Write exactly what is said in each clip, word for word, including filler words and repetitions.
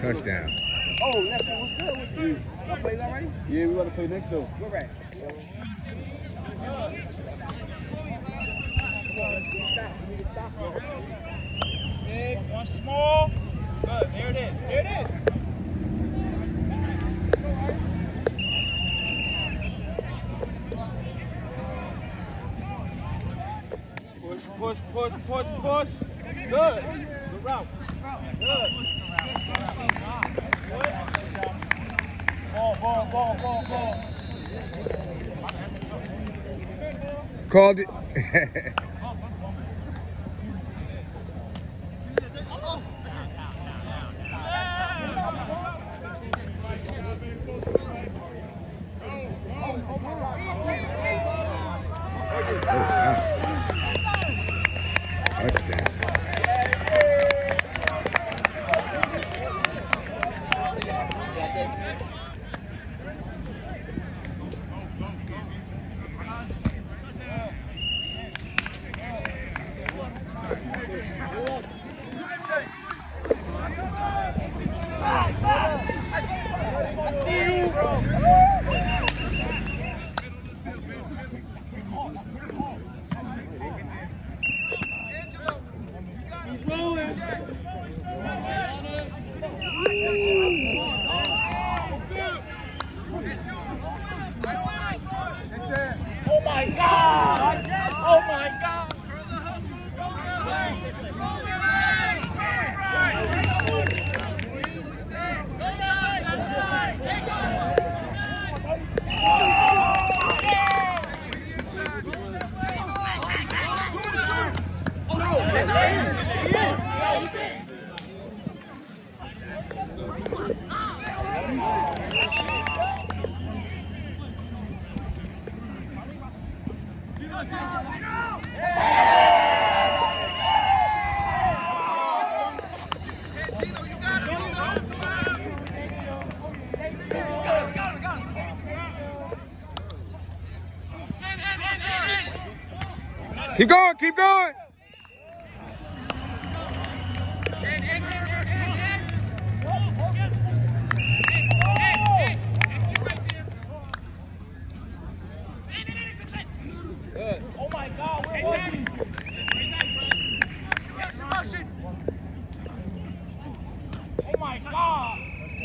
Touchdown. Oh, that's what was good with you. Y'all played already? Yeah, we got to play next though. Where at? Big, one small. Good. There it is. There it is. Push, push, push, push, push. Good. Good route. Good. Ball, ball, ball, ball, ball. Called it. Keep going, keep going. Good. Oh my God, where was he? Oh my God.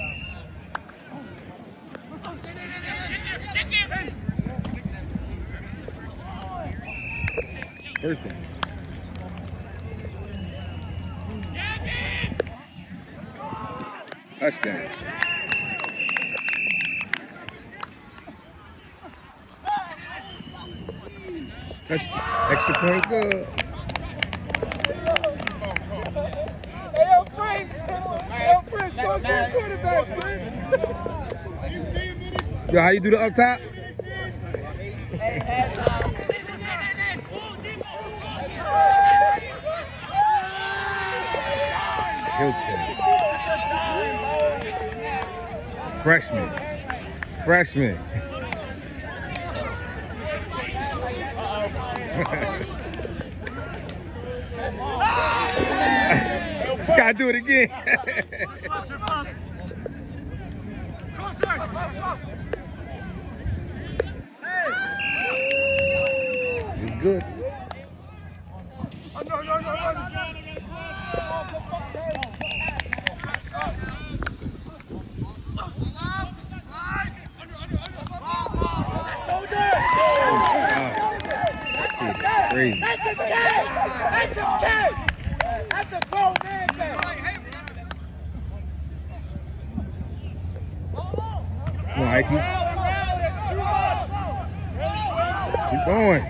First thing. Touchdown. Touch, extra point good. Hey, yo, Prince! Hey, yo, Prince, go get quarterback, Prince! Yo, how you do the up top? Hilton. Freshman. Freshman. Gotta do it again. He's good. Crazy. That's a kid! That's a kid! That's a grown man thing! Come on, Ike. Keep going.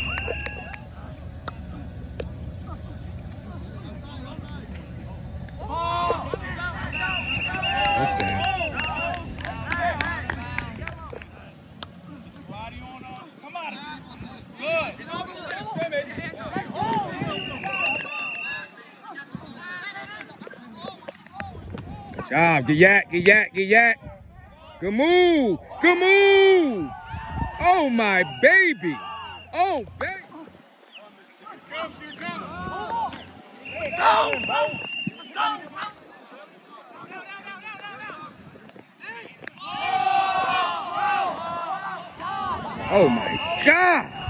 Job, get yak, get yak, get yak. Good move, good move. Oh my baby. Oh baby. Go! Go! Oh my God.